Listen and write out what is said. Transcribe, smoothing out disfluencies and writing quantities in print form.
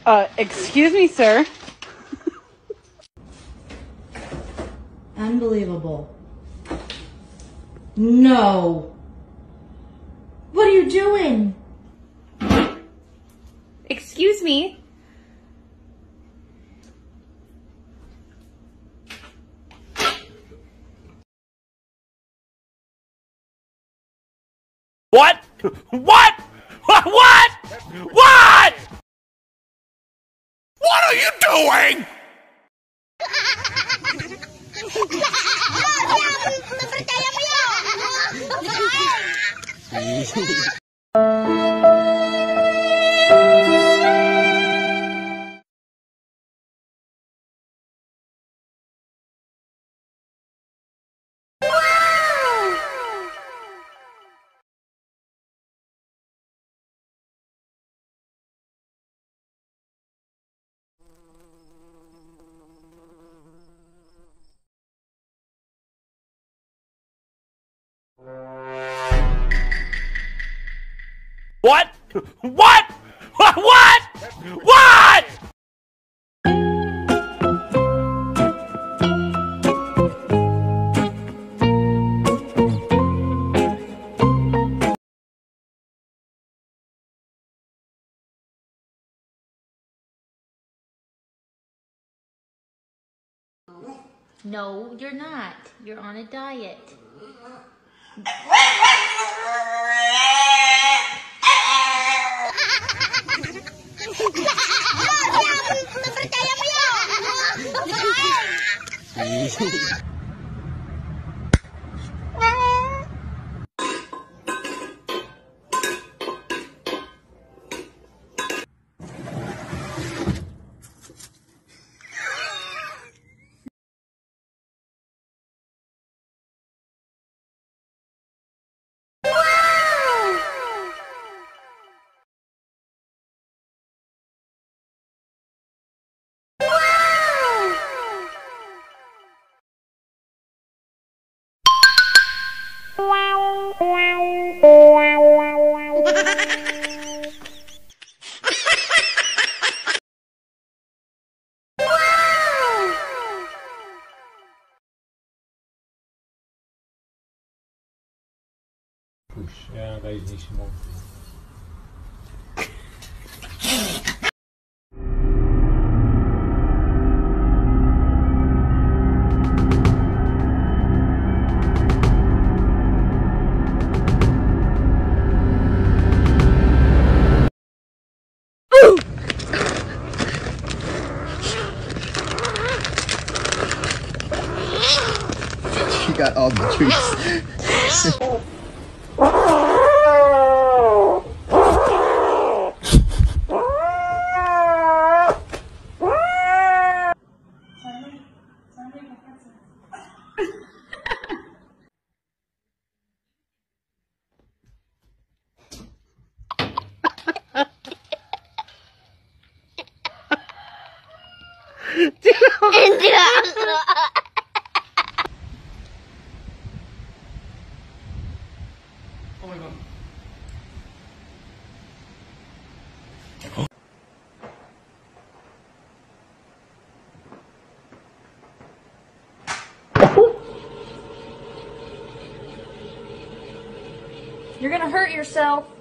Excuse me, sir. Unbelievable. No. What are you doing? Excuse me. What? What? What? What? What are you doing? What? What? What? What? No, you're not. You're on a diet. Push, ja, deze is niet zo mooi. You got all the treats. Oh my god. You're gonna hurt yourself.